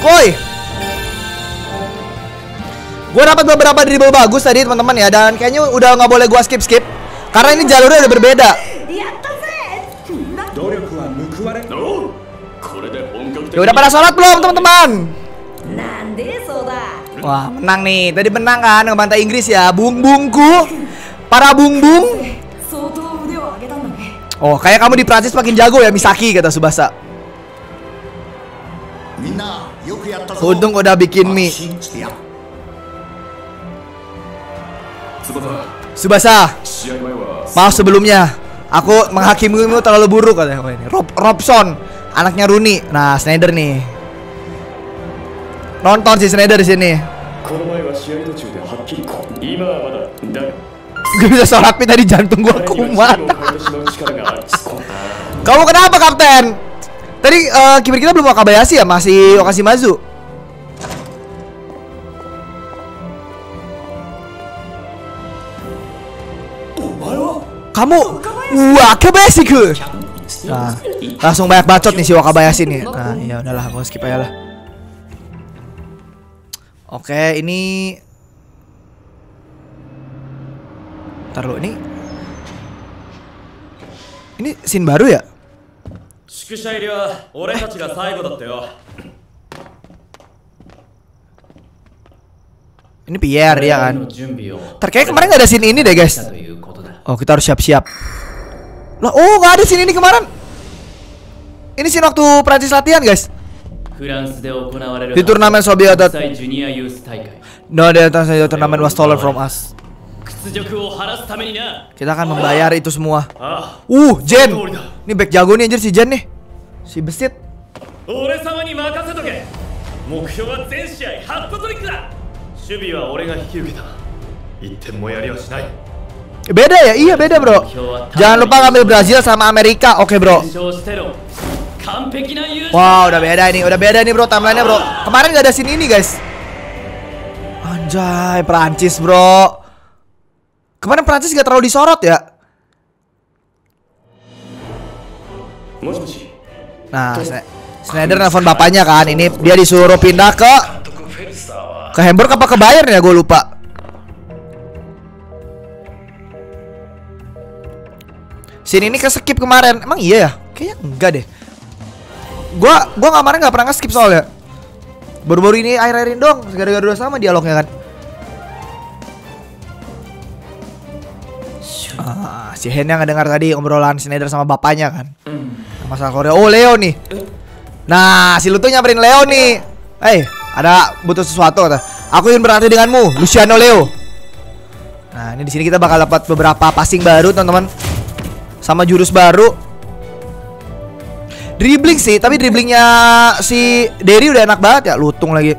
woi. Gue dapat beberapa dribble bagus tadi teman-teman ya, dan kayaknya udah nggak boleh gue skip karena ini jalurnya udah berbeda. Ya udah pada sholat belum teman-teman? Wah menang nih, tadi menang kan ngebantai Inggris ya, bung-bungku, para bung-bung. Oh kayak kamu di Prancis makin jago ya Misaki, kata Tsubasa. Untung udah bikin mie. Tsubasa, maaf sebelumnya, aku menghakimimu terlalu buruk katanya. Oh, ini Robson, anaknya Rooney. Nah, Sneijder nih. Nonton si Sneijder di sini. Gue bisa sholat tadi jantung gua kumat. Kamu kenapa kapten? Tadi kiper kita belum Wakabayashi ya, masih Wakashimazu. Kamu Wakabayashi ku. Nah, langsung banyak bacot nih si Wakabayashi nih. Nah, ya udahlah, aku skip aja lah. Oke, ini ntar lu, ini scene baru ya? Ini Pierre dia kan. Terkait kemarin gak ada scene ini deh guys. Oh kita harus siap-siap. Lah oh gak ada scene ini kemarin. Ini scene waktu Prancis latihan guys. Di turnamen Soviet. No, the turnamen was stolen from us. Kita akan membayar itu semua. Jen. Ini back jago nih anjir si Jen nih. Si besit. Beda ya? Iya beda bro. Jangan lupa ngambil Brazil sama Amerika. Oke bro. Wow udah beda nih bro timelinenya bro. Kemarin gak ada scene ini guys. Anjay Prancis bro. Kemarin Prancis gak terlalu disorot ya. Nah Sneijder nelfon bapaknya kan. Ini dia disuruh pindah ke Hamburg apa ke Bayern ya, gue lupa. Scene ini ke-skip kemarin. Emang iya ya? Kayaknya enggak deh. Gua kemarin gak pernah nge-skip soalnya. Baru-baru ini akhir-akhirin dong. Gara-gara udah sama dialognya kan. Si Hen yang ngedengar tadi obrolan Sneijder sama bapaknya kan. Masalah Korea. Oh Leo nih. Nah si Lutu nyamperin Leo nih. Ada butuh sesuatu kata. Aku ingin berlatih denganmu, Luciano Leo. Nah ini di sini kita bakal dapat beberapa passing baru teman-teman. Sama jurus baru. Dribbling sih, tapi dribblingnya si Derry udah enak banget ya. Lutung lagi.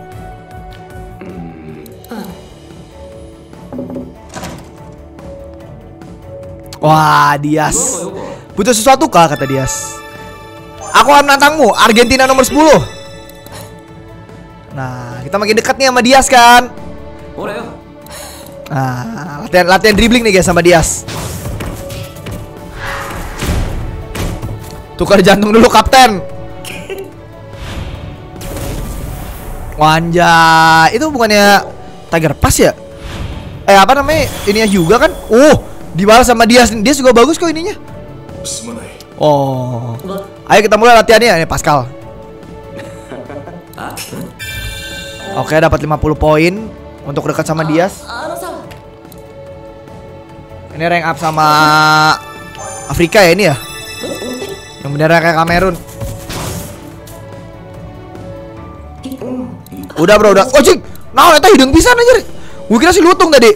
Wah Dias. Butuh sesuatu kah kata Dias. Aku akan menantangmu, Argentina nomor 10. Nah kita makin dekat nih sama Dias kan. Nah latihan dribbling nih guys sama Dias. Tukar jantung dulu kapten. Wanjay, itu bukannya Tiger Pass ya? Apa namanya? Ininya juga kan? Dibalas sama Dias. Dia juga bagus kok ininya. Oh. Ayo kita mulai latihannya. Ini Pascal. Oke, dapat 50 poin untuk dekat sama Dias. Ini rank up sama Afrika ya ini ya? Yang bendera kayak Kamerun. Udah bro, udah. Oh cing, nah itu hidung pisan anjir. Gue kira si Lutung tadi.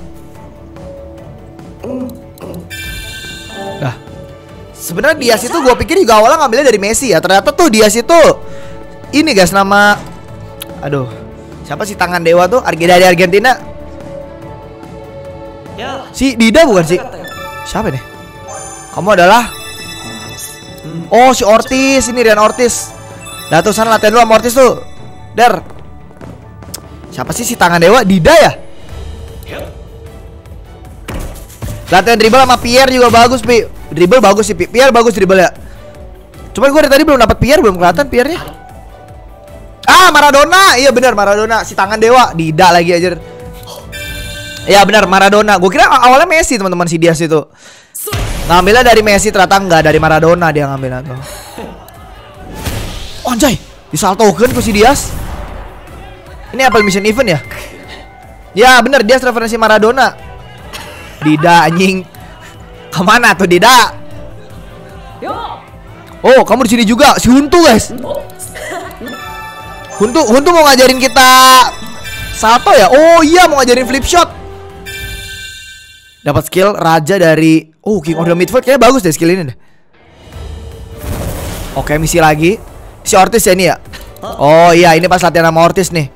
Nah, sebenarnya Dias itu gue pikir juga awalnya ngambilnya dari Messi ya. Ternyata tuh Dias itu ini guys, nama, aduh, siapa sih tangan dewa tuh? Dari Argentina. Si Dida bukan sih? Siapa nih? Kamu adalah? Oh si Ortiz, ini Rian Ortiz. Dah tuh sana latihan dulu sama Ortiz tuh. Der. Siapa sih si tangan dewa? Dida ya? Latihan dribble sama Pierre juga bagus, Pi. Dribble bagus sih, Pierre bagus dribble ya. Cuman gue dari tadi belum dapat Pierre, belum kelihatan Pierre-nya. Ah, Maradona. Iya benar, Maradona. Si tangan dewa. Dida lagi aja. Iya benar, Maradona. Gue kira awalnya Messi teman-teman, si Diaz itu. Ngambilnya dari Messi, ternyata enggak, dari Maradona dia ngambilnya tuh. Oh, anjay, disaltokan ku si Diaz. Ini Apple Mission Event ya? Ya bener, Diaz referensi Maradona. Dida anjing. Kemana tuh Dida? Oh, kamu di sini juga. Si Huntu guys. Huntu mau ngajarin kita salto ya? Oh iya, mau ngajarin flip shot. Dapat skill raja dari King of the Midfield. Kayaknya bagus deh skill ini deh. Oke, misi lagi. Si Ortiz ya ini ya? Oh iya, ini pas latihan sama Ortiz nih.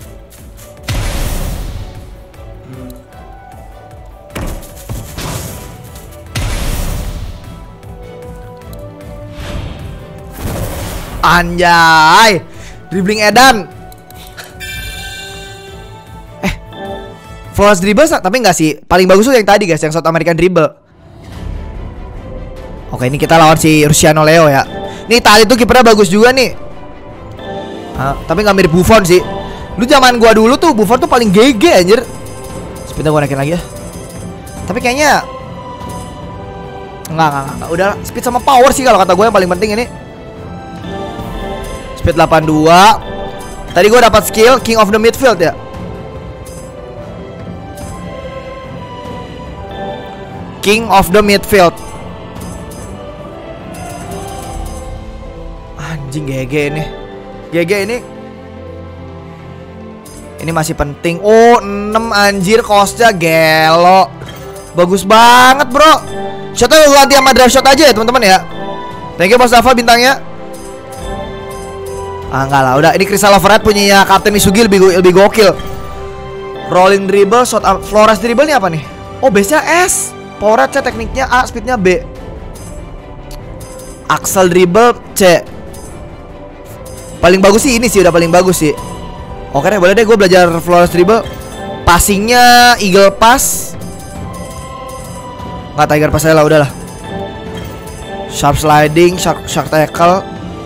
Anjay, dribbling edan. Flawless dribble tapi enggak sih. Paling bagus tuh yang tadi guys, yang South American dribble. Oke, ini kita lawan si Luciano Leo ya. Nih tadi tuh kipernya bagus juga nih. Tapi nggak mirip Buffon sih. Lu zaman gua dulu tuh Buffon tuh paling GG anjir. Speednya gua naikin lagi ya. Tapi kayaknya enggak. Udah speed sama power sih kalau kata gue yang paling penting ini. Speed 82. Tadi gue dapat skill King of the Midfield ya. King of the Midfield. Anjing GG ini. GG ini. Ini masih penting. Oh 6 anjir costnya gelo. Bagus banget bro. Shotnya gue ganti sama drive shot aja ya teman-teman ya. Thank you Mas Dava bintangnya. Enggak lah, udah ini Crystal Overhead punyanya Kapten Misugi lebih gokil. Rolling dribble, shot Flores dribble ini apa nih? Oh, base-nya S. Power C, tekniknya A, speednya B. Axel dribble C. Paling bagus sih ini sih, udah paling bagus sih. Oke deh, boleh deh gue belajar Flores dribble. Passingnya Eagle Pass. Nggak Tiger Pass aja lah, udahlah. Sharp sliding, shark tackle.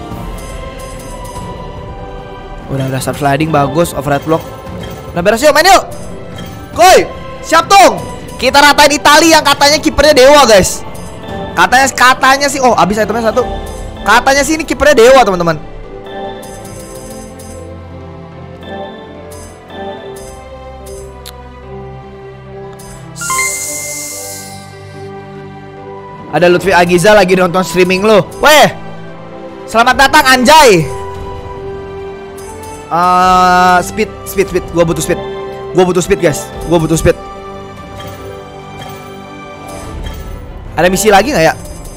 Udah sharp sliding bagus, overhead block. Nah beres yuk, main yuk. Koi, siap dong. Kita ratain Itali yang katanya kipernya dewa guys. Katanya sih, oh abis itemnya satu. Katanya sih ini kipernya dewa teman-teman. Ada Lutfi Agiza lagi nonton streaming lo. Weh, selamat datang anjay. Speed. Gua butuh speed guys. Gua butuh speed. Ada misi lagi nggak ya?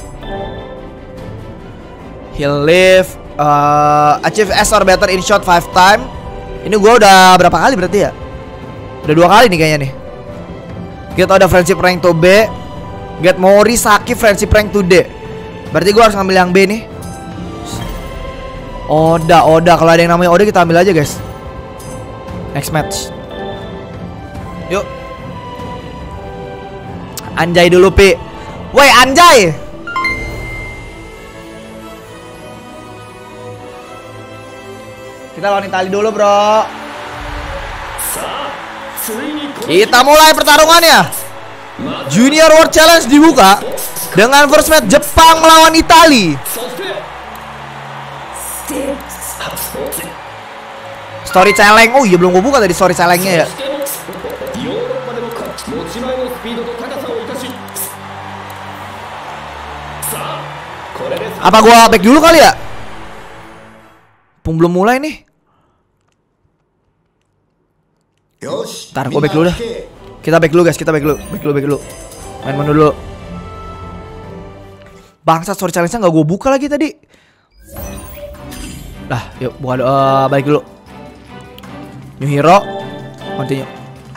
Heal lift, achieve S or better in shot 5 time. Ini gua udah berapa kali berarti ya? Udah 2 kali nih kayaknya nih. Get ada friendship rank to B. Get Mori Saki friendship rank to D. Berarti gua harus ngambil yang B nih. Oda. Kalau ada yang namanya Oda kita ambil aja guys. Next match. Yuk. Anjay dulu Pi. Woi anjay. Kita lawan Itali dulu bro. Kita mulai pertarungannya. Junior World Challenge dibuka dengan first match Jepang melawan Itali. Story challenge. Oh iya belum gue buka tadi story challenge-nya ya. Apa gua back dulu kali ya? Belum mulai nih. Ntar gua back dulu dah. Kita back dulu guys, back dulu. Main menu dulu. Bangsa story challenge-nya gak gua buka lagi tadi. Dah, yuk buka balik dulu. New hero. Continue.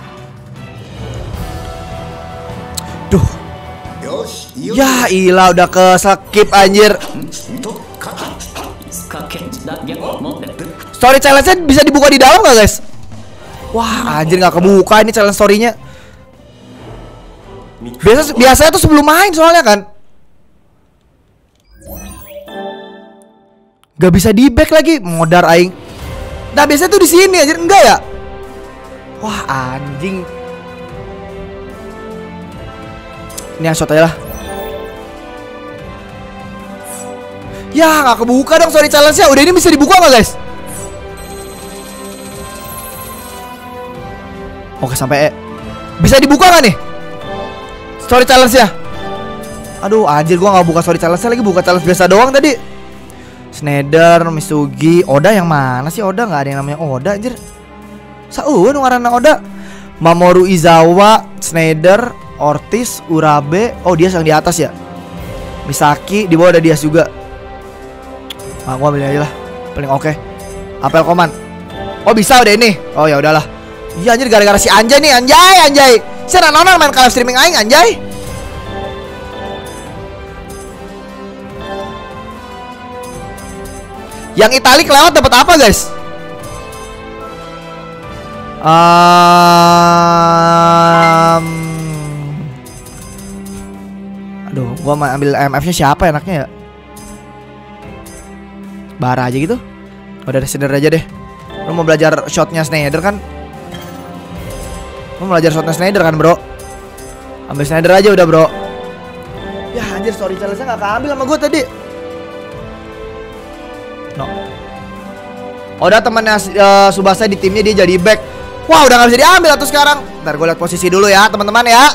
Duh. Ya ilah udah ke skip anjir. Story challenge-nya bisa dibuka di dalam gak guys? Wah anjir gak kebuka ini challenge story-nya. Biasanya tuh sebelum main soalnya kan. Gak bisa di back lagi. Modar aing. Nah biasanya tuh di sini aja, enggak ya? Wah anjing. Ini yang shot aja lah. Ya nggak kebuka dong story challenge-nya. Udah ini bisa dibuka nggak guys? Oke sampai bisa dibuka nggak nih story challenge-nya? Aduh anjir, gua nggak buka story challenge-nya lagi, buka challenge biasa doang tadi. Schneider, Misugi, Oda yang mana sih? Oda nggak ada yang namanya Oda anjir. Saueun ngaranna Oda. Mamoru Izawa, Schneider, Ortiz, Urabe. Oh dia yang di atas ya. Misaki di bawah ada dia juga. Nah, gua ambil aja lah. Paling oke. Apel Command. Oh bisa udah ini. Oh ya udahlah. Iya anjir gara-gara si Anjay nih, Anjay. Saya nonton main live streaming aing Anjay. Yang Itali kelewat dapat apa, guys? Aduh, gua mau ambil MF-nya siapa enaknya ya? Bara aja gitu. Udah Schneider aja deh. Lu mau belajar shotnya Schneider kan? Lu mau belajar shotnya Schneider kan, bro? Ambil Schneider aja udah, bro. Ya anjir, story challenge-nya gak keambil sama gue tadi. No. Udah temannya Subasa di timnya dia jadi back. Wah udah gak bisa diambil atau sekarang. Ntar gue liat posisi dulu ya teman-teman ya.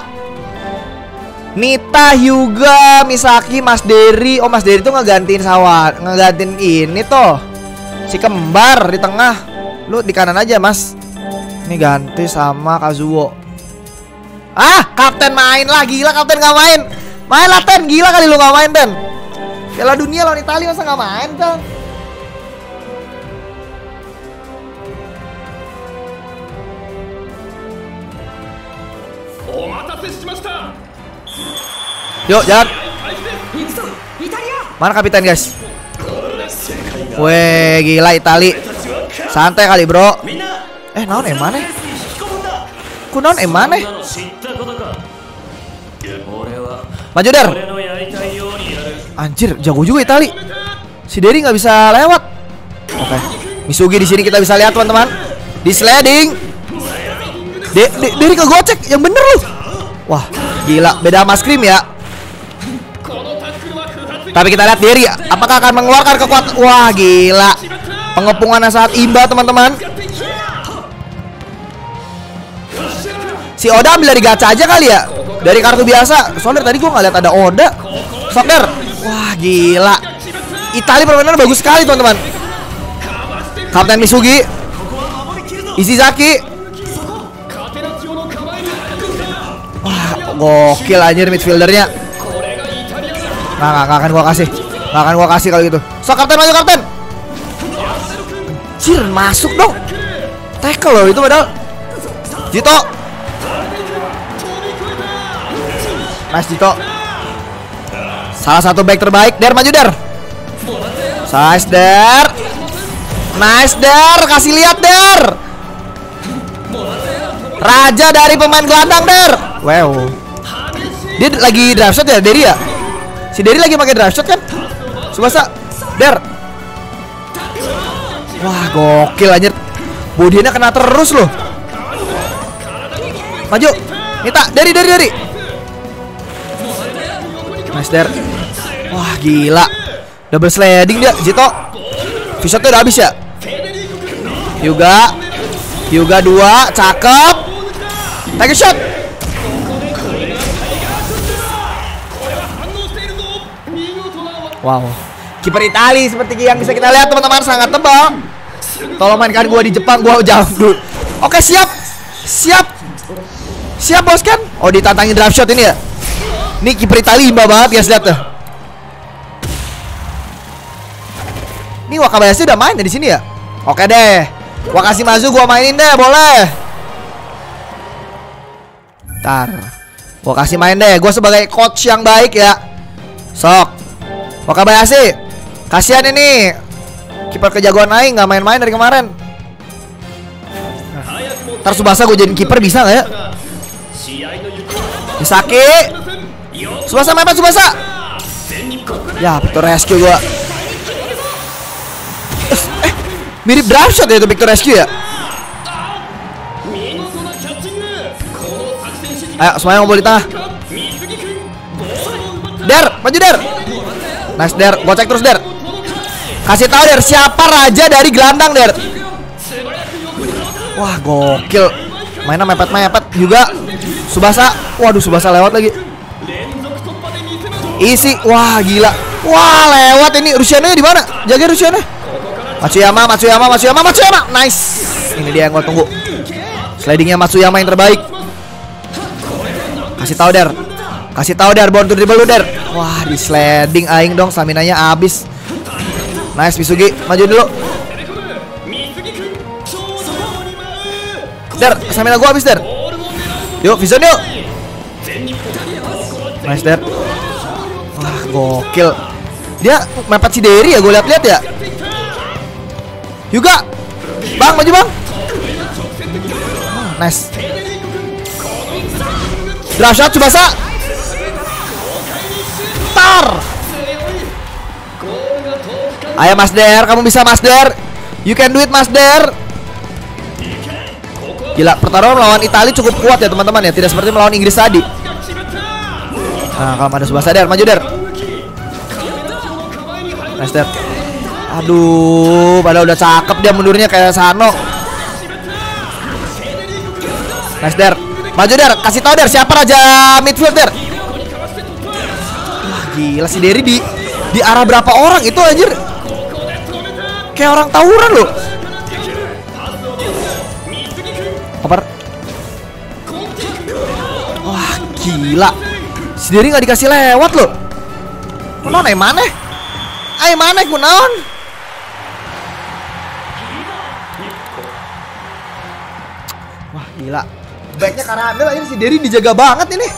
Nita, Hyuga, Misaki, Mas Dery. Oh Mas Dery tuh ngegantiin ini tuh si kembar di tengah. Lu di kanan aja Mas. Ini ganti sama Kazuo. Ah kapten main lah, gila kapten gak main. Main lah Ten, gila kali lu gak main Ten. Piala dunia lawan Italia masa gak main Ten. Yuk jalan. Mana kapten guys? Weh gila Itali. Santai kali bro. Naon mana? Ku naon mana? Maju Der. Anjir jago juga Itali. Si Dery nggak bisa lewat. Oke. Misugi di sini kita bisa lihat teman-teman. Di sliding. Dery kegocek yang bener lu. Wah gila, beda sama Scream ya. Tapi kita lihat Dery apakah akan mengeluarkan kekuatan. Wah gila, pengepungan saat imba teman-teman. Si Oda ambil dari gacha aja kali ya, dari kartu biasa. Soalnya tadi gua nggak lihat ada Oda. Soccer. Wah gila, Itali permainan bagus sekali teman-teman. Kapten Misugi, Ishizaki. Wah gokil anjir midfieldernya. Nggak akan gua kasih. Nggak akan gua kasih kalau gitu. So kapten maju kapten. Anjir masuk dong. Tackle loh itu padahal. Jito. Nice Jito. Salah satu back terbaik. Der maju Der. Nice Der. Nice Der. Kasih lihat Der. Raja dari pemain gelandang Der. Wow. Dia lagi drive shot ya Dery ya? Si Dery lagi pakai drive shot kan? Subasa Der. Wah gokil anjir. Bodinya kena terus loh. Maju Nita, Dery. Nice Der. Wah gila, double sliding dia. Jito V-shotnya udah habis ya. Hyuga 2, cakep. Take a shot. Wow, kiper Itali seperti yang bisa kita lihat teman-teman sangat tebal. Tolong mainkan gua di Jepang, gua jauh dulu. Oke siap bos kan? Oh ditantangin drive shot ini ya. Ini kiper Itali imba banget guys, lihat tuh. Ini Wakabayashi udah main ya di sini ya. Oke deh, Wakashimazu gua mainin deh, boleh. Ntar gua kasih main deh, gua sebagai coach yang baik ya. Sok Wakabayashi, kasihan ini kiper kejagoan aing nggak main-main dari kemarin. Ntar Subasa gue jadiin kiper bisa nggak ya? Misaki, Subasa mepet Subasa. Ya betul rescue gua. Mirip drive shot ya itu Victor Rescue ya. Ayo semuanya ngumpul di tengah. Der, maju Der. Nice Der, gocek terus Der. Kasih tahu Der, siapa raja dari gelandang Der. Wah gokil. Mainnya mepet-mepet juga. Subasa, waduh Subasa lewat lagi. Isi, wah gila. Wah lewat ini. Rusiannya di mana? Jaga Rusiannya. Matsuyama. Nice. Ini dia yang gua tunggu. Slidingnya Matsuyama yang terbaik. Kasih tahu Der, born to dribble lu Der. Wah, di sliding aing dong, stamina-nya habis. Nice Misugi, maju dulu. Der, stamina gua habis Der. Yuk, vision yuk. Nice Der. Wah, gokil. Dia mepet si Derry ya, gue lihat-lihat ya. Juga. Bang, maju Bang. Nice. Draft shot Tsubasa. Tar. Ayo Mas Der, kamu bisa Mas Der. You can do it Mas Der. Gila, pertarungan melawan Italia cukup kuat ya teman-teman ya. Tidak seperti melawan Inggris tadi. Nah, kalau ada Tsubasa Der, maju Der. Nice Der. Aduh, padahal udah cakep dia mundurnya kayak Sano. Nice Der. Maju Der, kasih tahu Der siapa raja midfield Der. Wah, gila si Derry di arah berapa orang itu anjir. Kayak orang tawuran loh. Koper. Wah, gila. Si Derry nggak dikasih lewat loh. Kunaon ai maneh? Ai maneh kunaon? Wah, gila. Baiknya Karamel aja si Derry dijaga banget ini.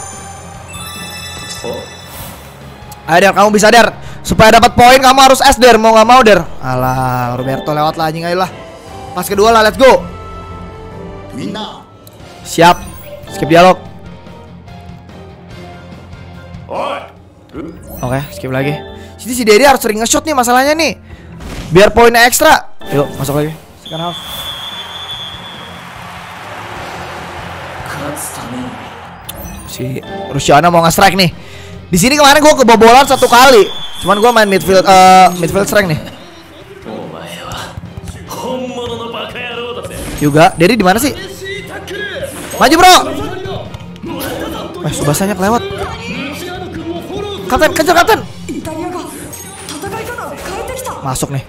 Ayo Der, kamu bisa Der. Supaya dapat poin kamu harus S Der, mau nggak mau Der. Alah, Roberto lewat lah anjing, ayolah. Pas kedua lah, let's go. Siap. Skip dialog. Oke, skip lagi. Sini si Derry harus sering nge-shot nih masalahnya nih. Biar poinnya ekstra. Yuk, masuk lagi. Second half. Si Rusiana mau nge-strike nih. Di sini kemarin gue kebobolan 1 kali. Cuman gue main midfield strength nih. Juga, Derry di mana sih? Maju bro. Subasanya kelewat. Kapten, kejar Kapten. Masuk nih.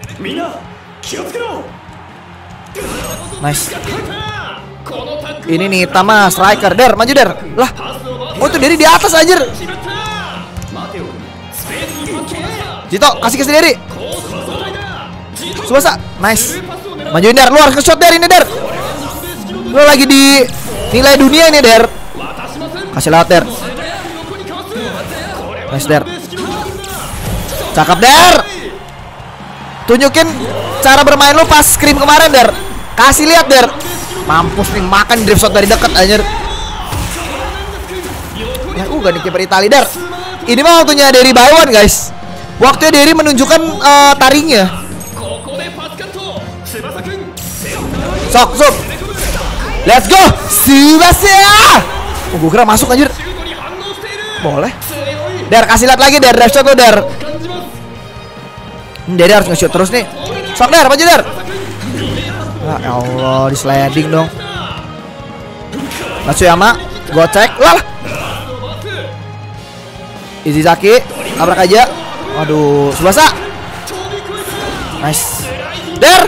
Nice. Ini nih Tama striker Der, maju Der. Lah. Oh itu Derry di atas anjir. Jito, kasih ke Derry. Subasa, nice. Majuin Der, lu harus ke-shot Der ini Der. Lu lagi di nilai dunia ini Der. Kasih lewat Der. Nice Der. Cakep Der. Tunjukin cara bermain lu pas scrim kemarin Der. Kasih lihat Der. Mampus nih makan drift shot dari dekat anjir. Ya gak nih kiper Italia Der. Ini mah waktunya Derry by one guys. Waktunya Derry menunjukkan taringnya. Sok, sup. Let's go. Subasa. Oh, gue kira masuk anjir. Boleh. Der, kasih lihat lagi Der, drive shot lo Der. Derry harus nge-shoot terus nih. Sok Der, maju Der. Ya Allah, di sliding dong. Matsuyama, gocek. Lah. Izizaki, tabrak aja. Waduh, Subasa. Nice. Der.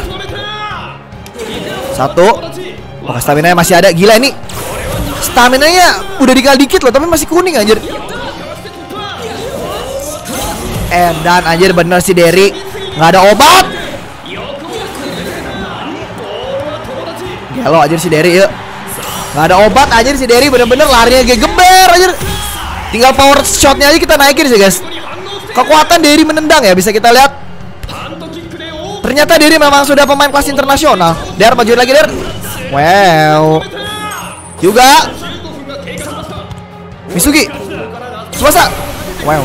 1. Oh, stamina-nya masih ada. Gila ini. Stamina-nya udah dikali dikit loh, tapi masih kuning anjir. Dan anjir bener si Derry. Nggak ada obat. Gelo anjir si Derry ya. Nggak ada obat anjir si Derry, bener-bener larinya kayak geber anjir. Tinggal power shotnya aja kita naikin sih guys. Kekuatan Derry menendang ya, bisa kita lihat. Ternyata Derry memang sudah pemain kelas internasional. Der, maju lagi Der. Wow. Juga Misugi. Subasa. Wow.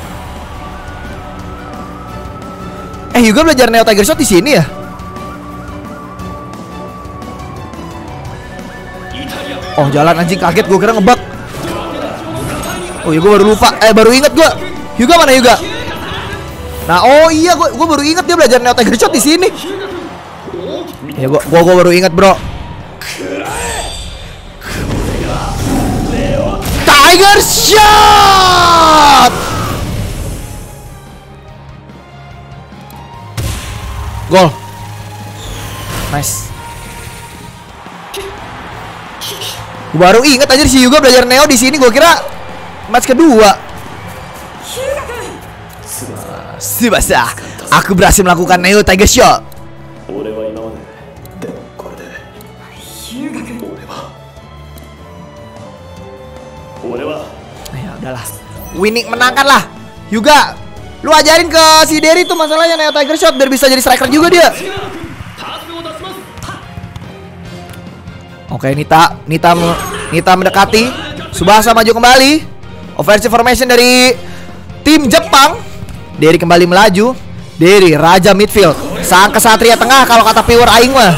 Juga belajar Neo Tiger Shot di sini ya. Oh jalan anjing, kaget gue kira ngebug. Oh iya gue baru lupa, baru inget gue. Hyuga mana Hyuga? Nah oh iya gue baru inget dia belajar Neo Tiger Shot di sini. Ya gue baru inget bro. Tiger Shot. Gol. Nice. Gue baru inget aja si Hyuga belajar Neo di sini. Gue kira match kedua. Subasa, aku berhasil melakukan Neo Tiger Shot. Ya udahlah, winning menangkan lah. Hyuga, lu ajarin ke si Derry tuh masalahnya Neo Tiger Shot biar bisa jadi striker juga dia. Oke, Nita mendekati. Subasa maju kembali. Offensive formation dari tim Jepang. Derry kembali melaju. Derry raja midfield, sang kesatria tengah kalau kata viewer aing mah.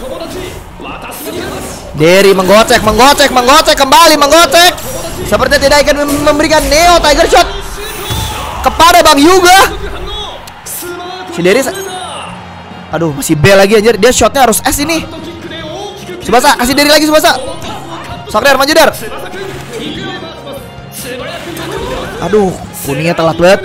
Derry menggocek kembali menggocek. Sepertinya tidak akan memberikan Neo Tiger Shot kepada Bang Hyuga. Si Derry, aduh masih B lagi anjir. Dia shotnya harus S ini. Subasa, kasih Derry lagi Subasa. Sok Der, maju Der. Aduh, kuningnya telat banget.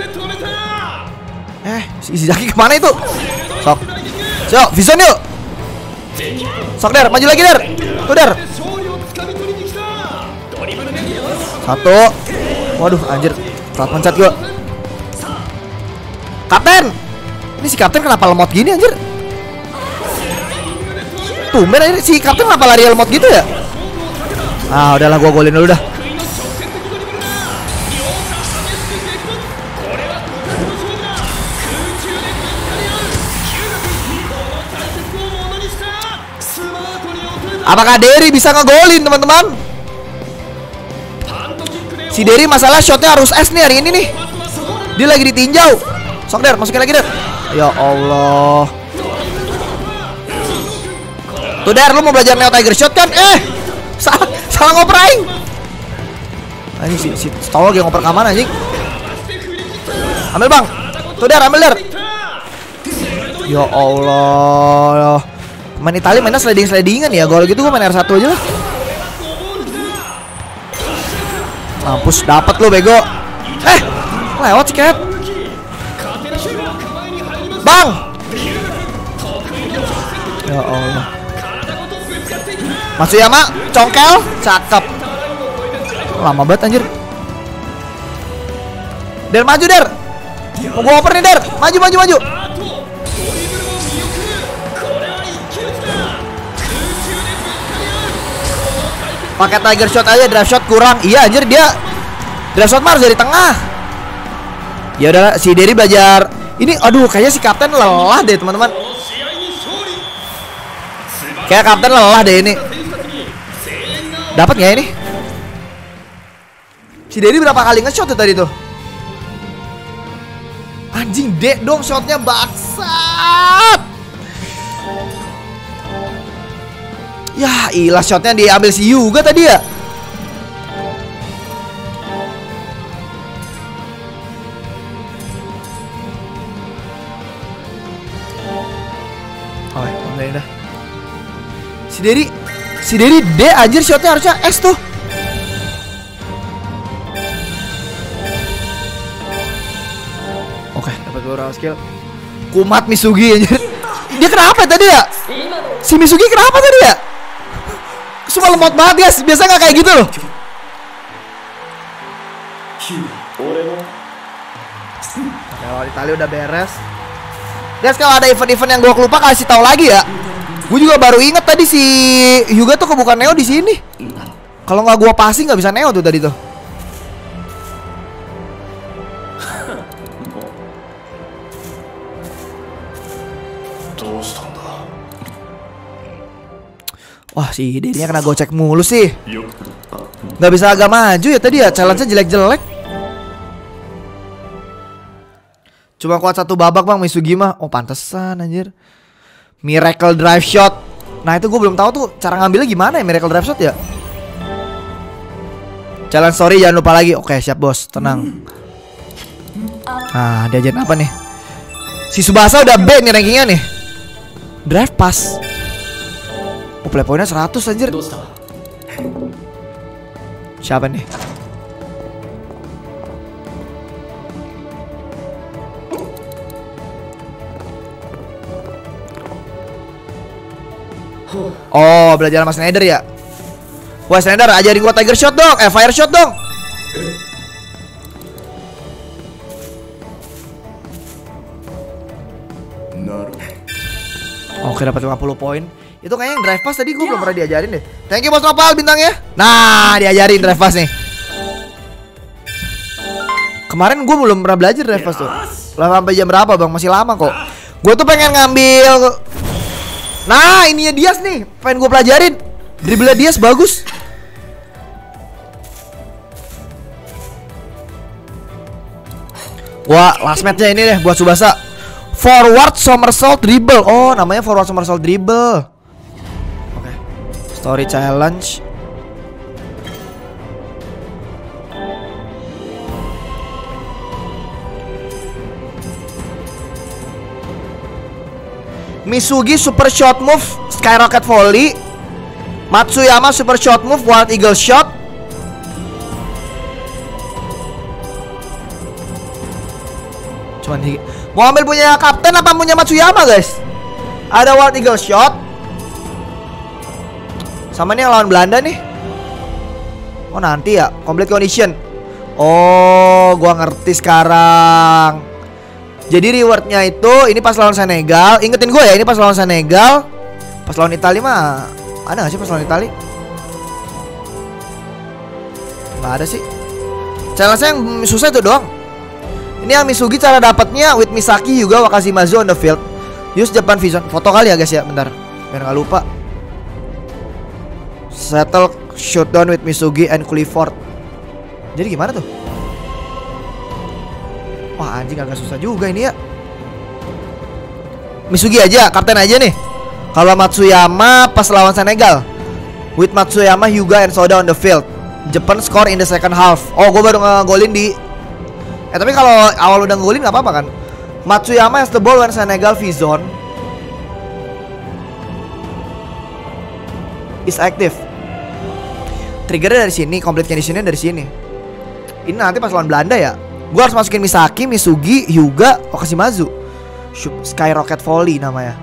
Si Izaki kemana itu? Sok, Vision yuk. Sok Der, maju lagi Der. Tuh Der. Satu. Waduh, anjir. Telat mencet gua. Kapten. Ini si Kapten kenapa lemot gini anjir? Tumben aja si Kapten kenapa lari lemot gitu ya? Ah, udahlah gua golin dulu dah. Apakah Derry bisa ngegolin teman-teman? Si Derry masalah shotnya harus S nih hari ini nih. Dia lagi ditinjau. Sok Der, masukin lagi Der. Ya Allah. Tuh Der, lu mau belajar Neo Tiger Shot kan? Salah ngoper aing. Ini si Stol lagi ngoper ke mana anjing? Ambil Bang. Tuh Der, ambil Der. Ya Allah. Main Italia mainnya sliding-slidingan ya. Kalau gitu gue main R1 aja lah. Mampus, dapat lu bego. Lewat sket. Bang. Ya Allah. Matsuyama, congkel, cakep. Lama banget anjir. Der maju Der. Mau gua oper nih Der. Maju. Pakai Tiger Shot aja, drive shot kurang. Iya anjir dia drive shot mah harus dari tengah. Ya udah si Derry belajar. Ini aduh kayaknya si Kapten lelah deh teman-teman. Kayak Kapten lelah deh ini. Dapat nggak ini? Si Derry berapa kali nge-shot tuh tadi tuh? Anjing dek dong shotnya bangsat. Ya ilah shotnya diambil si Hyuga tadi ya. Oh udah. Si Derry D anjir shotnya harusnya S tuh. Oke, dapat beberapa skill. Kumat Misugi anjir. Dia kenapa tadi ya? Si Misugi kenapa tadi ya? Cuma lemot banget guys, biasa nggak kayak gitu loh. Kalau Italia udah beres. Guys kalau ada event-event yang gue lupa kasih tahu lagi ya. Gue juga baru inget tadi si Hyuga tuh kebuka Neo di sini. Kalau nggak gue passing nggak bisa Neo tuh tadi tuh. Wah si Derry-nya kena gocek mulu sih. Nggak bisa agak maju ya tadi ya. Challenge-nya jelek-jelek. Cuma kuat satu babak Bang Misugi mah. Oh pantesan anjir. Miracle drive shot. Nah itu gue belum tahu tuh cara ngambilnya gimana ya Miracle Drive Shot ya. Jalan story jangan lupa lagi. Oke siap bos, tenang. Nah diajarin apa nih? Si Tsubasa udah B nih rankingnya nih. Drive Pass. Oh play pointnya 100 anjir. Siapa nih? Oh belajar sama Snyder ya. Wah Snyder ajarin gua Tiger Shot dong. Fire Shot dong. Oke dapat 50 poin. Itu kayaknya yang drive pass tadi gue belum pernah diajarin deh. Thank you bos Nopal bintangnya. Nah diajarin drive pass nih. Kemarin gue belum pernah belajar drive pass tuh. Lah sampai jam berapa bang? Masih lama kok. Gue tuh pengen ngambil. Nah ininya Diaz nih. Pengen gue pelajarin. Dribble Diaz bagus. Wah last matchnya ini deh buat Tsubasa. Forward somersault dribble. Oh namanya forward somersault dribble. Oke. Story challenge. Misugi super shot move skyrocket volley. Matsuyama super shot move wild eagle shot. Cuman mau ambil punya kapten apa punya Matsuyama guys? Ada wild eagle shot. Sama nih yang lawan Belanda nih. Oh nanti ya complete condition. Oh gua ngerti sekarang. Jadi rewardnya itu ini pas lawan Senegal. Ingetin gue ya ini pas lawan Senegal. Pas lawan Italia mah ada gak sih pas lawan Italia? Gak ada sih. Challenge-nya yang susah itu doang. Ini yang Misugi cara dapatnya with Misaki juga Wakashimazu on the field. Use Japan Vision. Foto kali ya guys ya, bentar. Biar gak lupa. Settle shutdown with Misugi and Clifford. Jadi gimana tuh? Wah anjing agak susah juga ini ya. Misugi aja, kapten aja nih. Kalau Matsuyama pas lawan Senegal. With Matsuyama, Hyuga and Soda on the field. Japan score in the second half. Oh gue baru ngegolin di tapi kalau awal udah ngegolin gak apa-apa kan. Matsuyama has the ball when Senegal V-zone is active. Triggernya dari sini, complete conditionnya dari sini. Ini nanti pas lawan Belanda ya. Gue harus masukin Misaki, Misugi, Hyuga, Wakashimazu. Skyrocket volley namanya.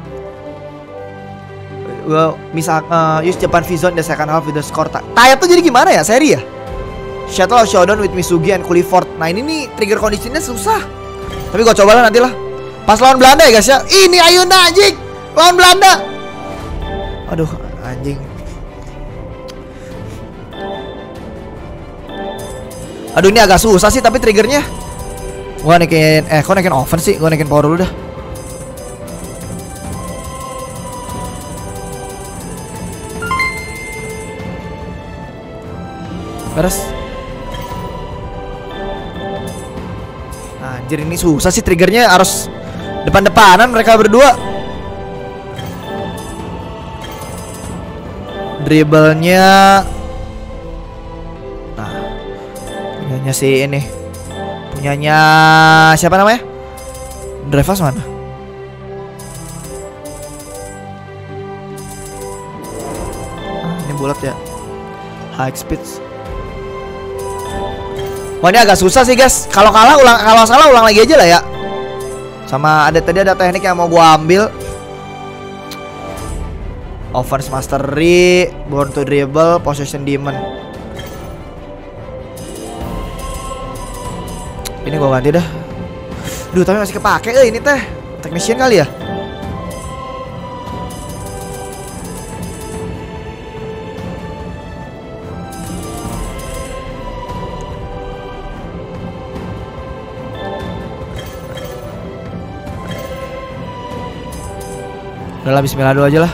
Use Japan V-zone the second half with the score. Tayat tuh jadi gimana ya? Seri ya? Shuttle showdown with Misugi and Clifford. Nah ini nih trigger conditionnya susah. Tapi gue coba lah nanti lah. Pas lawan Belanda ya guys ya. Ini Ayuna anjing. Lawan Belanda. Aduh anjing. Aduh ini agak susah sih tapi triggernya. Gua naikin kok naikin oven sih? Gua naikin power dulu dah. Beres. Anjir ini susah sih triggernya, harus depan-depanan mereka berdua. Dribblenya. Nah, punyanya si ini. Punyanya siapa namanya? Drivas mana? Ini bulat ya. High speed. Wah ini agak susah sih guys. Kalau kalah ulang, kalau salah ulang lagi aja lah ya. Sama ada tadi ada teknik yang mau gua ambil. Offense Mastery, Born to Dribble, Possession Demon. Ini gua ganti dah. Duh tapi masih kepake ini teh. Technician kali ya. Udah lah bismillah dulu aja lah.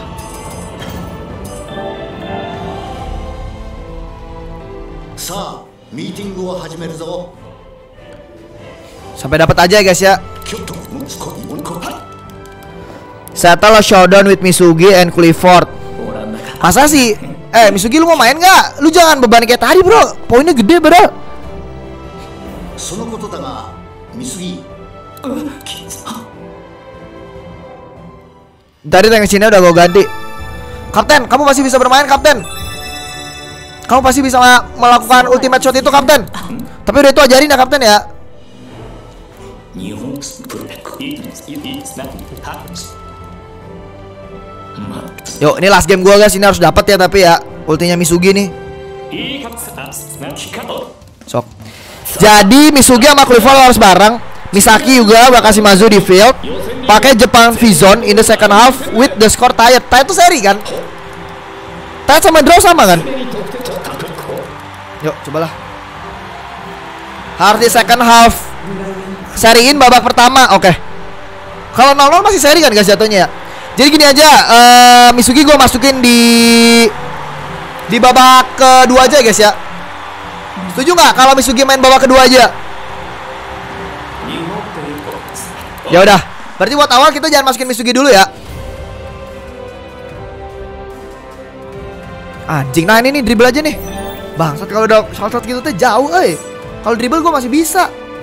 Sampai dapat aja guys ya. Settle showdown with Misugi and Clifford. Masa sih? Misugi lu mau main nggak? Lu jangan beban kayak tadi bro. Poinnya gede bro. Tadi tank sini udah gue ganti. Kapten, kamu masih bisa bermain kapten. Kamu pasti bisa melakukan ultimate shot itu kapten. Tapi udah itu ajarin ya kapten ya. Yuk, ini last game gue guys, ini harus dapat ya tapi ya ultinya Misugi nih. Sok. Jadi Misugi sama Clifford harus bareng. Misaki juga bakal kasih Mazu di field. Pakai Jepang V-Zone in the second half with the score tied. Tied itu seri kan? Tied sama draw sama kan? Yuk, cobalah. Harus di second half. Seriin babak pertama, oke. Kalau 0-0 masih seri kan guys jatuhnya ya. Jadi gini aja, Misugi gue masukin di babak kedua aja guys ya. Setuju nggak kalau Misugi main babak kedua aja? Ya udah, berarti buat awal kita jangan masukin Misugi dulu ya. Anjing, nah ini nih dribble aja nih. Bangsat kalau udah shot gitu tuh jauh, Kalau dribble gue masih bisa.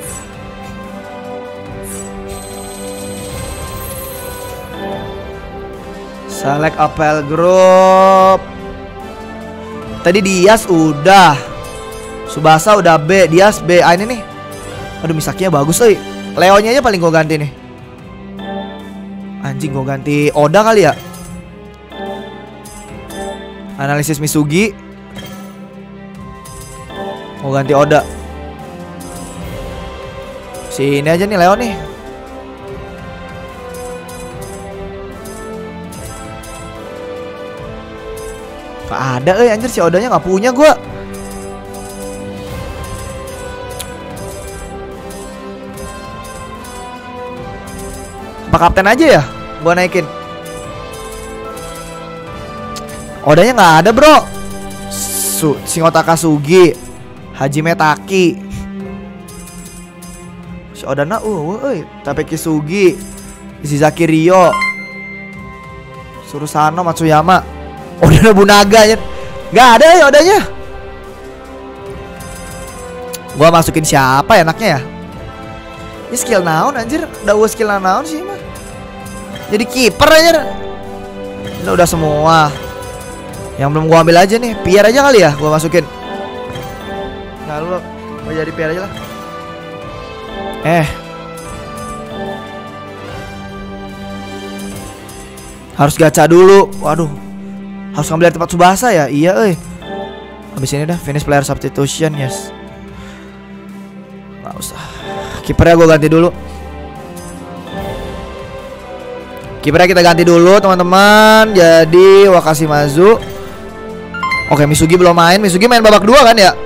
Select apel group. Tadi Dias udah, Subasa udah B, Dias B. Ini nih. Aduh, Misakinya bagus, Leonya aja paling gue ganti nih. Anjing, gue ganti Oda kali ya. Analisis Misugi. Gue ganti Oda. Sini aja nih Leo nih. Gak ada anjir, si Odanya gak punya gue. Apa kapten aja ya gue naikin? Odanya gak ada bro. Shingotaka Sugi, Hajime Taki, si Odana Tapeki Sugi, Ishizaki Ryo, Surusano Matsuyama. Oda Nobunaga ya. Gak ada ya Odanya. Gua masukin siapa enaknya ya? Ini skill naon anjir. Udah skill naon sih mah. Jadi kiper aja. Ini udah semua. Yang belum gua ambil aja nih, Pierre aja kali ya gua masukin. Nah lu gua jadi Pierre aja lah. Harus gacha dulu. Waduh. Harus ngambil dari tempat Subasa ya? Iya habis ini dah finish player substitution, yes. Gak usah. Kipernya gue ganti dulu. Kipernya kita ganti dulu teman-teman. Jadi Wakashimazu. Oke, Misugi belum main. Misugi main babak kedua kan ya?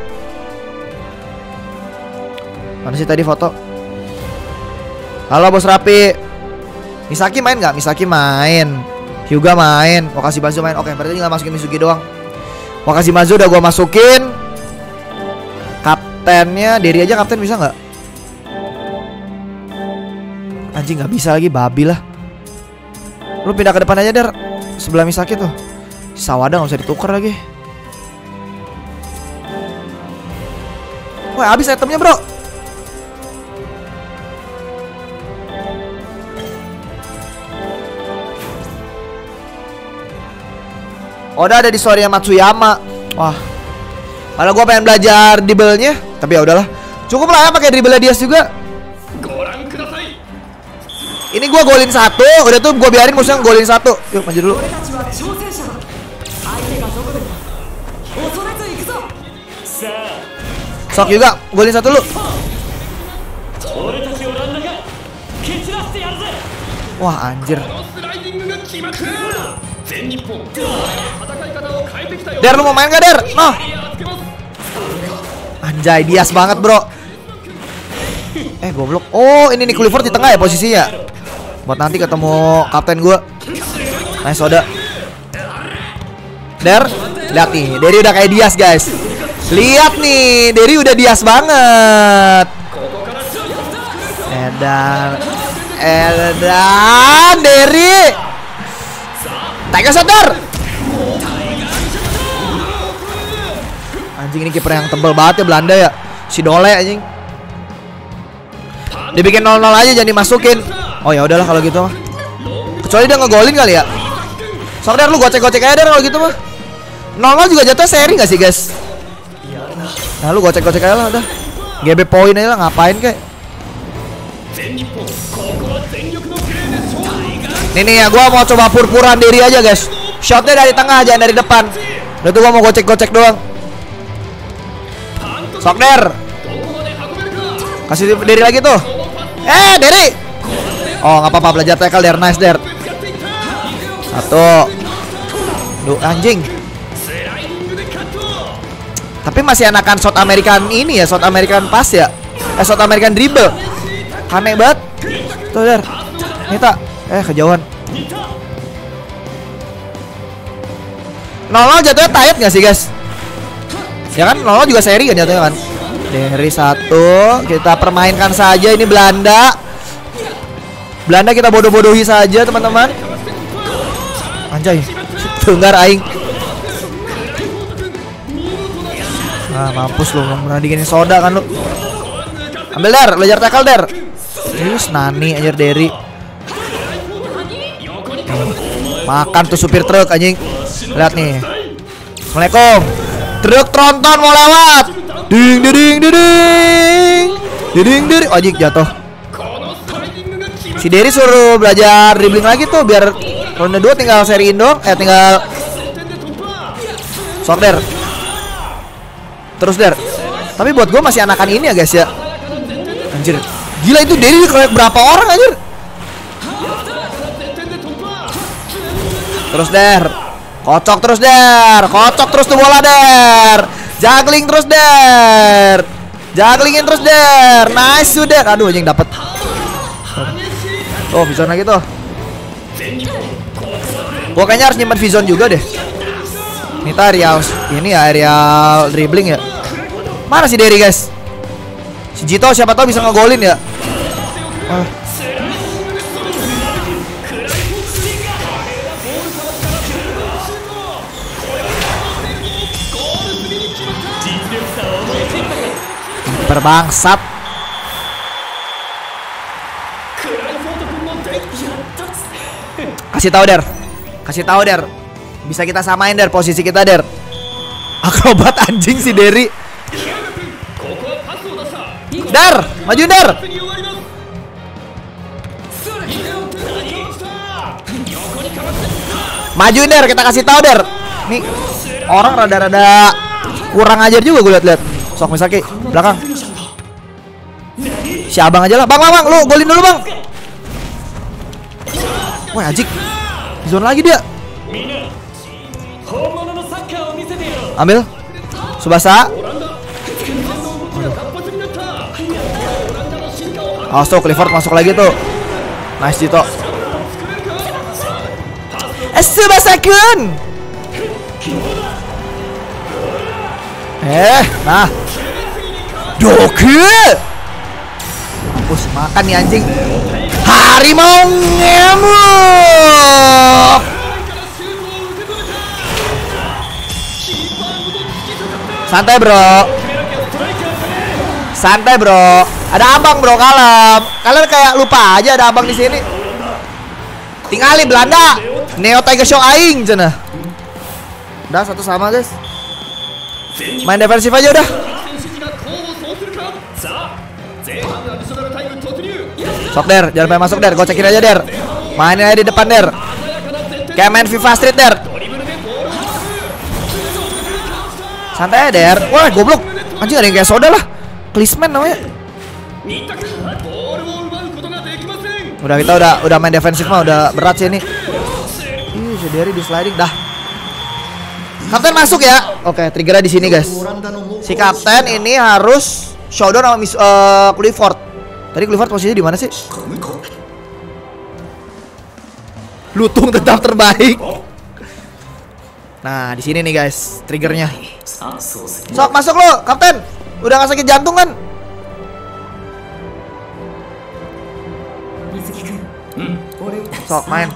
Mana sih tadi foto? Halo bos Rapi. Misaki main gak? Misaki main. Hyuga main, Wakashimazu main. Oke, berarti tinggal masukin Misugi doang. Wakashimazu udah gua masukin. Kaptennya Deri aja, kapten bisa nggak? Anjing nggak bisa lagi, babi lah. Lu pindah ke depan aja Der, sebelah Misaki tuh. Sawada nggak usah ditukar lagi. Wah, habis itemnya bro. Oda ada di story Matsuyama. Wah. Malah gue pengen belajar dribblenya, tapi ya udahlah. Cukup lah ya pakai dribble Dias juga. Ini gue golin satu, udah tuh gue biarin musuhnya golin satu. Yuk maju dulu. Sok juga golin satu lu. Wah anjir. Der, lu mau main gak Der? No. Anjay, Dias banget bro. Goblok. Oh ini nih Clifford di tengah ya posisinya. Buat nanti ketemu kapten gue. Nice Oda. Der, lihat nih, Deri udah kayak Dias guys. Lihat nih, Deri udah Dias banget. Edan Deri. Tiger shot Der. Anjing ini kiper yang tebel banget ya Belanda ya. Si Dole anjing. Dibikin 0-0 aja jangan dimasukin. Oh ya udahlah kalau gitu mah. Kecuali dia ngegolin kali ya. Soalnya lu gocek-gocek aja kalau gitu mah. 0-0 juga jatuh seri gak sih guys? Nah lu gocek-gocek aja lah udah. GB poin aja lah ngapain kek. Nih ya gua mau coba pur-puran diri aja guys. Shotnya dari tengah jangan dari depan. Udah tuh gua mau gocek-gocek doang. Sokder. Kasih diri lagi tuh. Diri. Oh nggak apa-apa belajar tackle der. Nice der. Satu. Duh anjing. Tapi masih anakan South American ini ya, South American pass ya. South American dribble. Aneh banget. Tuh der. Nita. Kejauhan. 0-0 jatuhnya tight gak sih guys? Ya kan 0-0 juga seri kan jatuhnya kan. Dari satu kita permainkan saja ini Belanda. Belanda kita bodoh-bodohi saja teman-teman. Anjay. Tunggar aing. Nah mampus lu menandingin soda kan lu. Ambil der, belajar tackle der. Terus nani anjir Derry. Makan tuh supir truk anjing. Lihat nih. Assalamualaikum. Truk tronton mau lewat. Ding ding ding ding. Ding ding. Anjing jatuh. Si Derry suruh belajar dribbling lagi tuh biar ronde 2 tinggal seriin dong. Tinggal sok der. Terus der. Tapi buat gue masih anakan ini ya guys ya. Anjir. Gila itu Derry dikeroyok berapa orang anjir. Terus der. Kocok terus der. Kocok terus tuh bola der. Juggling terus der. Jugglingin terus der. Nice sudah. Aduh anjing dapat. Oh vision lagi tuh. Gua kayaknya harus nyimpan vision juga deh. Nita aerial. Ini ya aerial dribbling ya. Mana si Derry guys? Si Jito siapa tahu bisa ngegolin ya. Berbangsat. Kasih tahu der. Kasih tahu der. Bisa kita samain der posisi kita der. Akrobat anjing si Derry. Der, maju der. Maju der, kita kasih tahu der. Nih orang rada-rada kurang ajar juga gue liat-liat. Sok Misaki, belakang. Si abang aja lah. Bang, lu golin dulu bang. Wah anjing. Zone lagi dia. Ambil. Subasa. Awas tuh Clifford masuk lagi tuh. Nice Jito. Subasa kun. Nah. Doku. Mampus makan nih anjing. Harimau ngemuk. Santai bro. Santai bro. Ada abang bro kalem. Kalian kayak lupa aja ada abang di sini. Tinggalin Belanda. Neo Tiger Show aing cenah. Udah satu sama guys. Main defensif aja udah. Sok der, jangan pengen masuk der, gocekin aja der. Mainin aja di depan der. Kayak main FIFA Street der. Santai aja der. Wah goblok. Anjing ada yang kayak soda lah. Klisman namanya. Udah kita udah main defensif mah udah berat sih ini. Ih, si Derry di sliding dah. Kapten masuk ya. Oke, triggernya di sini guys. Si kapten ini harus showdown sama Clifford. Tadi Clifford posisinya di mana sih? Lutung tetap terbaik. Nah, di sini nih guys, triggernya. Sok masuk lo, kapten. Udah gak sakit jantung kan? Sok main.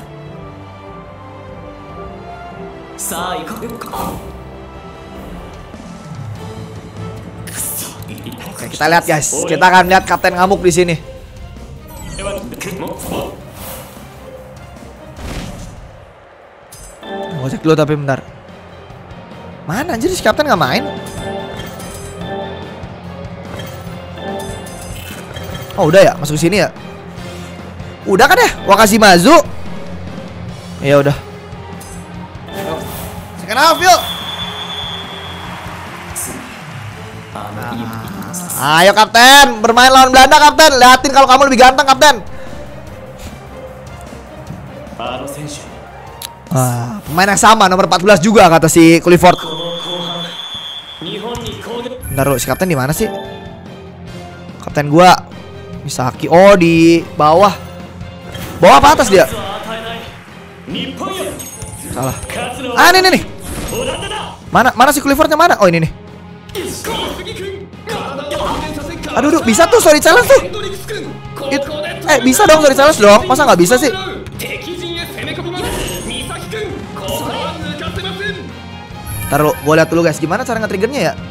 Oke, kita lihat guys. Kita akan lihat Kapten Ngamuk di sini. Mau cek dulu tapi bentar. Mana anjir si Kapten nggak main? Oh udah ya, masuk sini ya. Udah kan ya, Wakashimazu. Ya udah. Second half yuk. Ayo Kapten, bermain lawan Belanda Kapten. Liatin kalau kamu lebih ganteng Kapten. Pemain yang sama, nomor 14 juga kata si Clifford. Bentar lu, si Kapten di mana sih? Kapten gua Misaki. Oh, di bawah. Bawah apa atas dia? Salah. Ah, ini nih. Mana si Cliffordnya mana? Oh, ini nih. Aduh, bisa tuh sorry challenge tuh. Bisa dong sorry challenge dong. Masa nggak bisa sih? Taruh, gue lihat dulu guys, gimana cara nge-triggernya ya?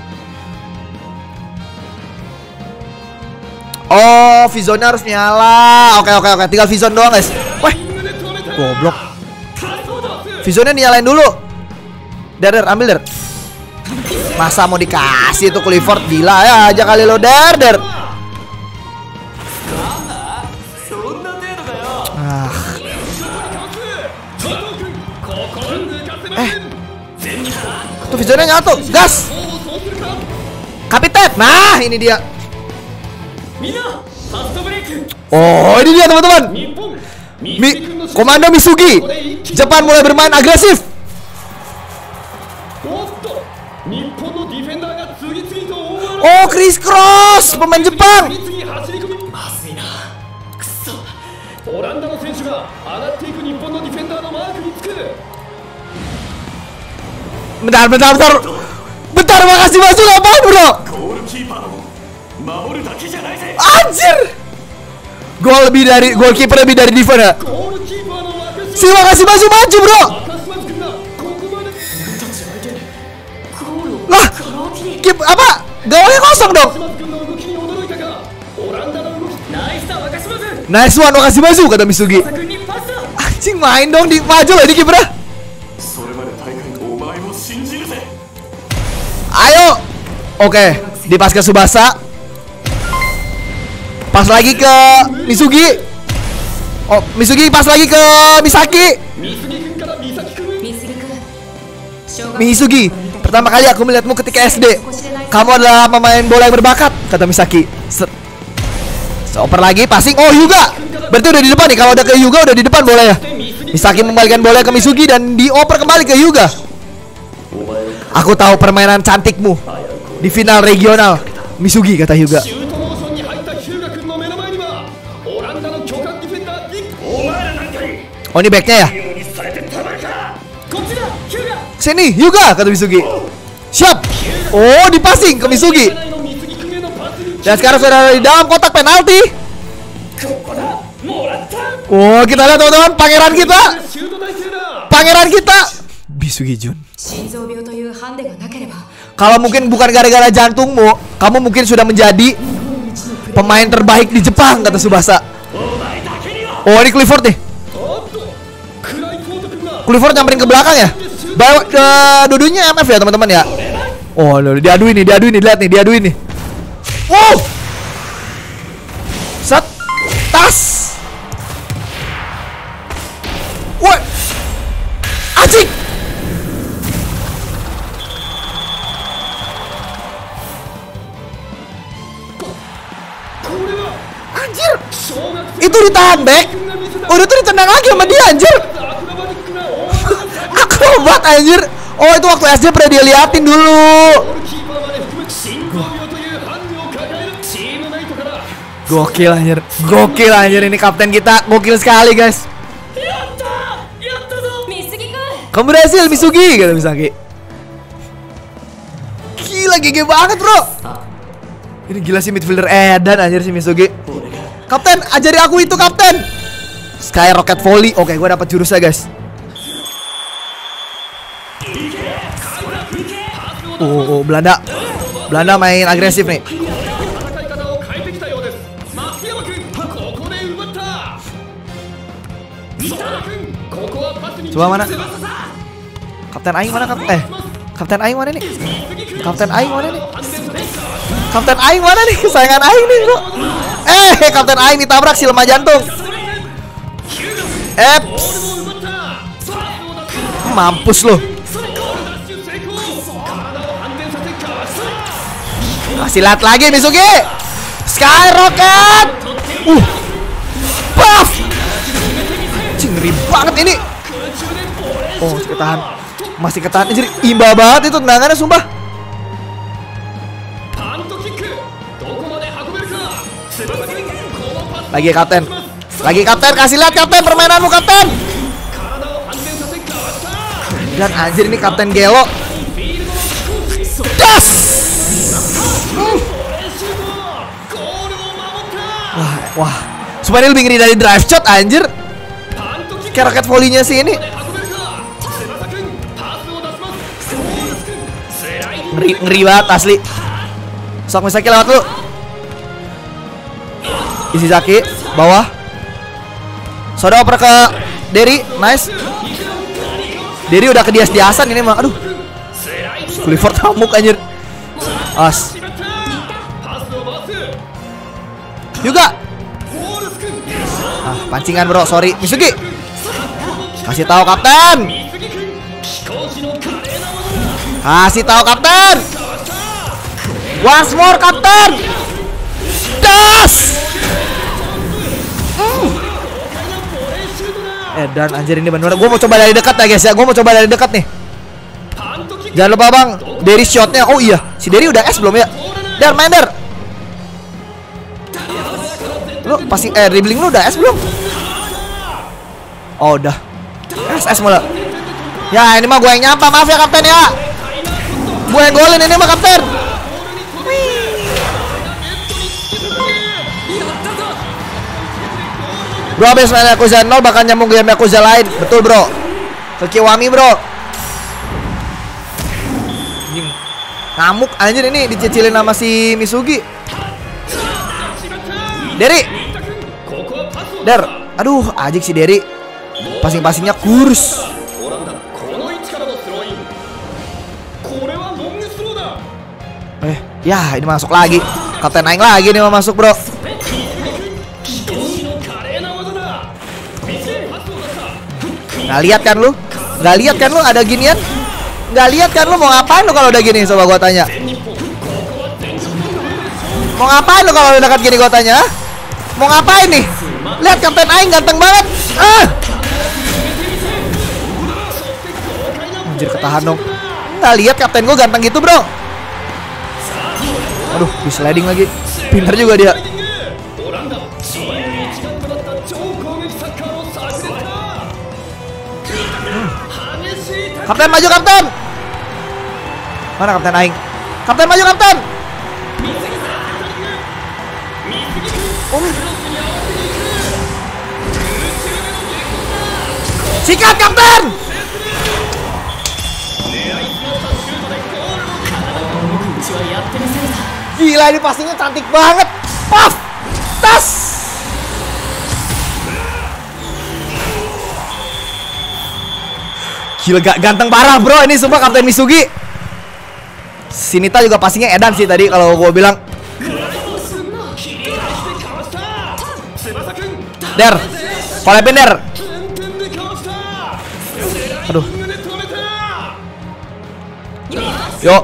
Oh, V-zone-nya harus nyala. Oke, tinggal V-zone doang guys. Wah, goblok. V-zone-nya dinyalain dulu. Der, ambil der. Masa mau dikasih tuh Clifford, gila ya aja kali lo der. Tuh V-zone-nya nyala tuh, gas. Kapiten, nah ini dia. Oh ini dia teman-teman. Komando Misugi. Jepang mulai bermain agresif. Oh Chris Cross, pemain Jepang. Bentar, makasih masuk ngapain bro? Anjir, goalkeeper lebih dari defense ya. Si makasih masuk maju bro. Lah, keep apa? Gawangnya kosong dong. Nice one, makasih masuk kata Misugi. Anjing main dong, maju lah ini kipernya. Ayo. Oke, dipas ke Tsubasa. Pas lagi ke Misugi. Oh, Misugi pas lagi ke Misaki. Misugi, pertama kali aku melihatmu ketika SD. Kamu adalah pemain bola yang berbakat, kata Misaki. Oper lagi, passing. Oh, Hyuga. Berarti udah di depan nih. Kalau udah ke Hyuga udah di depan bola ya. Misaki membalikan bola ke Misugi dan dioper kembali ke Hyuga. Aku tahu permainan cantikmu di final regional, Misugi, kata Hyuga. Oh ini backnya ya? Sini Hyuga, kata Misugi. Siap. Oh dipasing ke Misugi. Dan sekarang sudah di dalam kotak penalti. Oh kita lihat teman-teman, pangeran kita Misugi Jun. Kalau mungkin bukan gara-gara jantungmu, kamu mungkin sudah menjadi pemain terbaik di Jepang, kata Tsubasa. Oh ini Clifford nih. Clifford nyamperin ke belakang ya. Bawa ke dudunya MF ya teman-teman ya. Oh diaduin nih, lihat nih, diaduin nih. Wow. Set. Tas. Woi. Anjing. Anjir. Itu ditahan back. Udah tuh ditendang lagi sama dia anjir. Akrobat anjir. Oh itu waktu SD pernah dia liatin dulu. Gokil anjir ini kapten kita. Gokil sekali guys. Kamu berhasil Misugi, kata Misaki. Gila GG banget bro. Ini gila si midfielder edan anjir si Misugi. Kapten ajari aku itu kapten. Sky Rocket Volley. Oke gue dapat jurusnya guys. Oh Belanda. Belanda main agresif nih. Coba mana? Kapten Aing mana Kapten Aing mana nih? Kapten Aing mana nih? Kapten Aing mana nih? Kesayangan Aing nih bro. Kapten Aing ditabrak si lemah jantung. Mampus lo. Masih lat lagi Mitsuki. Skyrocket. Buff. Ngeri banget ini. Oh, masih ketahan. Jadi imba banget itu tendangannya sumpah. Lagi kapten, kasih lihat kapten permainanmu kapten. Dan anjir ini kapten Gelo. Das. Wah. Supaya lebih ngeri dari drive shot anjir. Kayak roket volley-nya sih ini. Ngeri banget asli. Sok Misaki lewat lu. Ishizaki bawah. Soda oper ke Derry, nice. Derry udah kedias-diasan ini mah. Aduh. Clifford hamuk anjir. As. Juga. Pancingan bro, sorry. Mitsuki. Kasih tahu kapten. Once more kapten. Das. Dan anjir ini bener. Gue mau coba dari dekat ya guys ya. Gue mau coba dari dekat nih. Jangan lupa bang, Derry shotnya. Oh iya, si Derry udah S belum ya? Der main der. Lu pasti dribbling lu udah S belum? Oh udah. S mula. Ya ini mah gue yang nyampah, maaf ya kapten ya. Gue yang golin ini mah kapten. Bro abis main Yakuza 0 bakal nyambung game Yakuza lain. Betul bro. Ke Kiwami bro. Ngamuk anjir ini dicicilin sama si Mitsuki. Derry. Der. Aduh ajik si Derry. Passing-passingnya kurs. Ya ini masuk lagi. Kapten Aing lagi nih mau masuk bro. Nggak lihat kan lu? Nggak lihat kan lu ada ginian? Nggak lihat kan lu mau ngapain lu kalau udah gini? Coba gua tanya. Mau ngapain lu kalau udah dekat gini gua tanya? Mau ngapain nih? Lihat Kapten Aing ganteng banget. Anjir ketahan dong. Nggak lihat kapten gua ganteng gitu bro. Aduh, di sliding lagi. Pintar juga dia. Kapten maju kapten. Mana kapten Aing? Kapten maju kapten. Sikat kapten. Gila ini passingnya cantik banget. Puff. Tas. Gila ganteng parah bro ini sumpah Kapten Mitsuki. Sinita juga passingnya edan sih tadi kalau gue bilang. Der. Polepin der. Aduh. Yuk.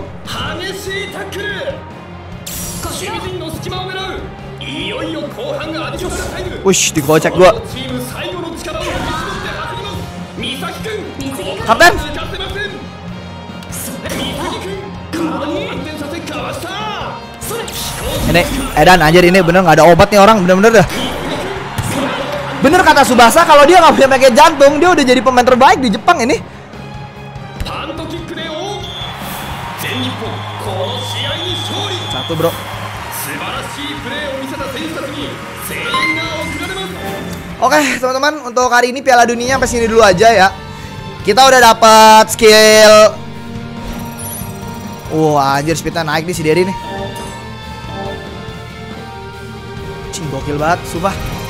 Wush, dikocek gua. Kapten. Ini Edan anjir ini bener nggak ada obat nih orang bener-bener dah. Bener kata Subasa kalau dia nggak punya penyakit jantung dia udah jadi pemain terbaik di Jepang ini. Satu bro. Oke teman-teman untuk hari ini Piala Dunia sampai sini dulu aja ya. Kita udah dapat skill Anjir speednya naik nih si Derry nih. Cing gokil banget, sumpah.